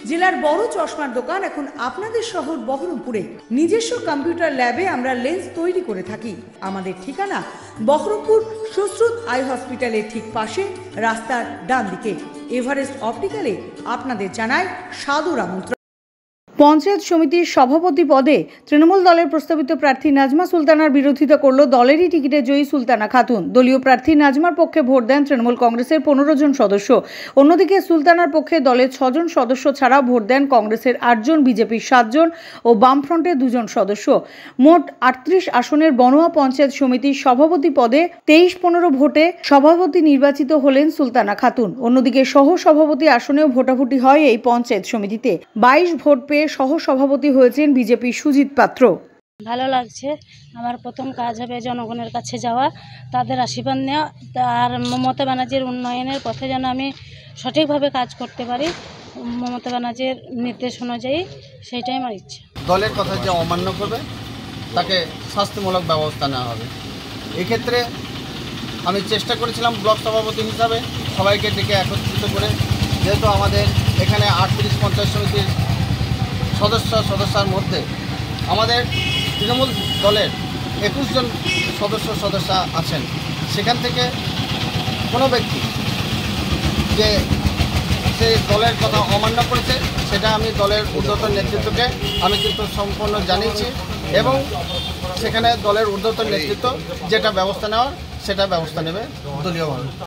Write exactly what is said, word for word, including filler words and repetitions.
জেলার বড় চশমার দোকান এখন আপনাদের শহর বহরমপুরে। নিজস্ব কম্পিউটার ল্যাবে আমরা লেন্স তৈরি করে থাকি। আমাদের ঠিকানা বহরমপুর সুশ্রুত আই হসপিটালের ঠিক পাশে, রাস্তার ডান দিকে। এভারেস্ট অপটিক্যালে আপনাদের জানায় সাদর আমন্ত্রণ। পঞ্চায়েত সমিতির সভাপতি পদে তৃণমূল দলের প্রস্তাবিত প্রার্থী নাজমা সুলতানার বিরোধিতা করল দলেরই টিকিটে জয়ী সুলতানা খাতুন। দলীয় প্রার্থী নাজমার পক্ষে ভোট দেন তৃণমূল কংগ্রেসের পনেরো জন সদস্য। অন্যদিকে সুলতানার পক্ষে দলের ছজন সদস্য ছাড়াও ভোট দেন কংগ্রেসের আটজন, বিজেপির সাতজন ও বামফ্রন্টের দুজন সদস্য। মোট আটত্রিশ আসনের বনোয়া পঞ্চায়েত সমিতির সভাপতি পদে তেইশ পনেরো ভোটে সভাপতি নির্বাচিত হলেন সুলতানা খাতুন। অন্যদিকে সহ সভাপতি আসনেও ভোটাভুটি হয় এই পঞ্চায়েত সমিতিতে। বাইশ ভোট পেয়ে সহ সভাপতি হয়েছেন বিজেপির সুজিত পাত্র। ভালো লাগছে, আমার প্রথম কাজ হবে জনগণের কাছে যাওয়া, তাদের আশীর্বাদ নেওয়া, আর মমতা ব্যানার্জির উন্নয়নের পথে যেন আমি সঠিকভাবে কাজ করতে পারি, মমতা ব্যানার্জির নির্দেশ অনুযায়ী, সেইটাই আমার ইচ্ছা। দলের কথা যে অমান্য করবে তাকে শাস্তিমূলক ব্যবস্থা নেওয়া হবে। এক্ষেত্রে আমি চেষ্টা করেছিলাম ব্লক সভাপতি হিসাবে সবাইকে ডেকে একত্রিত করে, যেহেতু আমাদের এখানে আটত্রিশ পঞ্চায়েত সমিতির সদস্য সদস্যার মধ্যে আমাদের তৃণমূল দলের একুশ জন সদস্য সদস্যা আছেন, সেখান থেকে কোনো ব্যক্তি যে সেই দলের কথা অমান্য করেছে সেটা আমি দলের ঊর্ধ্বতন নেতৃত্বকে আমি কিন্তু সম্পূর্ণ জানিয়েছি এবং সেখানে দলের ঊর্ধ্বতন নেতৃত্ব যেটা ব্যবস্থা নেওয়ার সেটা ব্যবস্থা নেবে দলীয়ভাবে।